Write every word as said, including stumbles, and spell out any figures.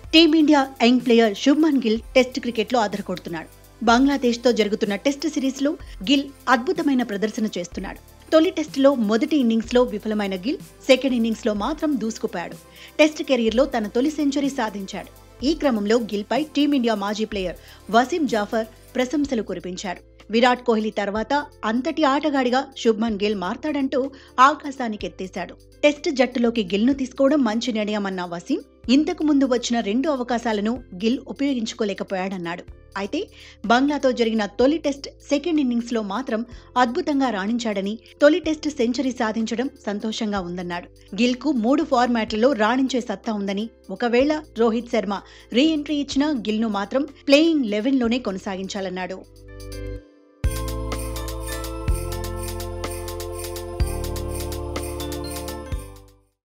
Team India young player Shubman Gill test క్రికెట్లో అదరకొడుతున్నాడు. బంగ్లాదేశ్తో జరుగుతున్న టెస్ట్ సిరీస్లో గిల్ అద్భుతమైన ప్రదర్శన చేస్తున్నాడు. తొలి టెస్టులో మొదటి ఇన్నింగ్స్లో విఫలమైన గిల్ సెకండ్ ఇన్నింగ్స్లో మాత్రం దూసుకుపోయాడు. టెస్ట్ కెరీర్లో తన తొలి సెంచరీ సాధించాడు. ఈ క్రమంలో గిల్పై టీమిండియా మాజీ ప్లేయర్ వసీం జాఫర్ ప్రశంసలు కురిపించాడు. విరాట్ కోహ్లీ తర్వాత అంతటి ఆటగాడిగా శుభ్మన్ గిల్ మారతాడంటూ ఆకాశానికి ఎత్తేశాడు. టెస్ట్ జట్టులోకి గిల్ను తీసుకోవడం మంచి నిర్ణయమన్న వసీం ఇంతకు ముందు వచ్చిన రెండు అవకాశాలను గిల్ ఉపయోగించుకోలేకపోయాడన్నాడు. అయితే బంగ్లాతో జరిగిన తొలి టెస్ట్ సెకండ్ ఇన్నింగ్స్ లో మాత్రం అద్భుతంగా రాణించాడని, తొలి టెస్ట్ సెంచరీ సాధించడం సంతోషంగా ఉందన్నాడు. గిల్ కు మూడు ఫార్మాట్లలో రాణించే సత్తా ఉందని, ఒకవేళ రోహిత్ శర్మ రీ ఎంట్రీ ఇచ్చినా గిల్ ను మాత్రం ప్లేయింగ్ లెవెన్ లోనే కొనసాగించాలన్నాడు.